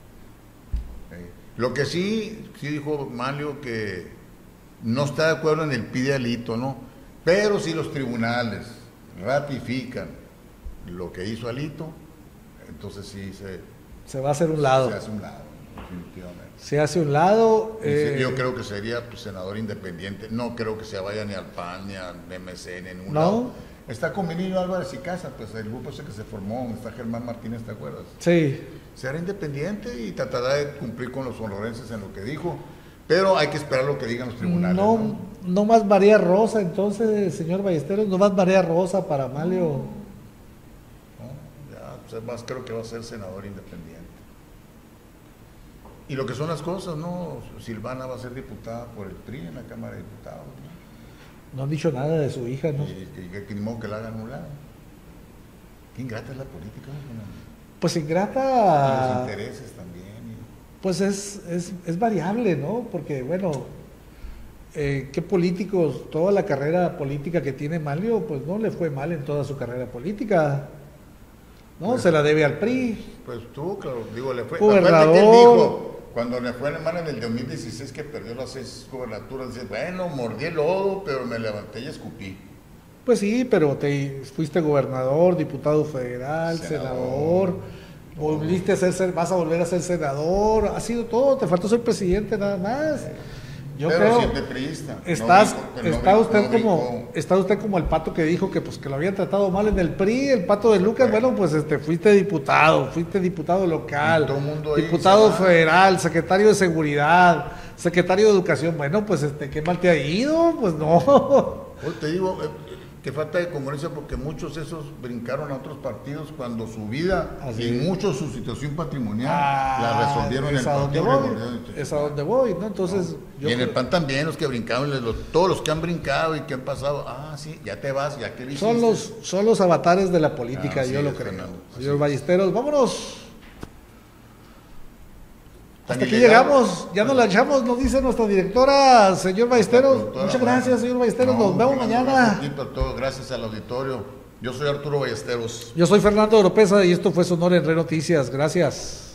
Lo que sí dijo Manlio, que no está de acuerdo en el pide Alito, ¿no? Pero si los tribunales ratifican lo que hizo Alito, entonces sí se va a hacer un lado. Se hace un lado, definitivamente. Se hace un lado. Yo creo que sería senador independiente. No creo que se vaya ni al PAN, ni al MC, ni en un lado. Está con Benigno Álvarez y Casa, pues el grupo ese que se formó, está Germán Martínez, ¿te acuerdas? Sí. Será independiente y tratará de cumplir con los sonorenses en lo que dijo. Pero hay que esperar lo que digan los tribunales. No más María Rosa, entonces, señor Ballesteros, no más María Rosa para Malio. Más creo que va a ser senador independiente. Y lo que son las cosas, ¿no? Silvana va a ser diputada por el PRI en la Cámara de Diputados. No han dicho nada de su hija, ¿no? Y que ni modo que la hagan a un lado. Qué ingrata es la política, ¿no? Pues ingrata. Y los intereses también. Pues es variable, ¿no? Porque, bueno, ¿qué políticos, toda la carrera política que tiene Malio, pues no le fue mal en toda su carrera política? ¿No? Pues, se la debe al PRI. Pues tú, claro, digo, le fue. Gobernador. Que él dijo, cuando le fue mal en el 2016 que perdió las 6 gobernaturas, dice, bueno, mordí el lodo, pero me levanté y escupí. Pues sí, pero fuiste gobernador, diputado federal, senador, volviste a vas a volver a ser senador, ha sido todo, te faltó ser presidente nada más. Yo pero creo, priista. Está usted como el Pato que dijo que pues que lo habían tratado mal en el PRI, el Pato de Lucas, bueno, pues fuiste diputado local, diputado federal, secretario de seguridad, secretario de educación, bueno, pues qué mal te ha ido, pues no. Te digo, que falta de congruencia porque muchos esos brincaron a otros partidos cuando su vida y mucho su situación patrimonial la resolvieron en el partido. Es a donde voy, ¿no? Entonces, y en el PAN también los que brincaron, todos los que han brincado y que han pasado, sí, ya te vas, ya que lo hiciste. Son los avatares de la política, yo lo creo. Señor Ballesteros, vámonos. Hasta aquí llegamos, ya nos lanchamos, nos dice nuestra directora, señor Ballesteros. Muchas gracias, señor Ballesteros, nos vemos mañana. Gracias al auditorio. Yo soy Arturo Ballesteros. Yo soy Fernando Oropesa y esto fue Sonora en Re Noticias. Gracias.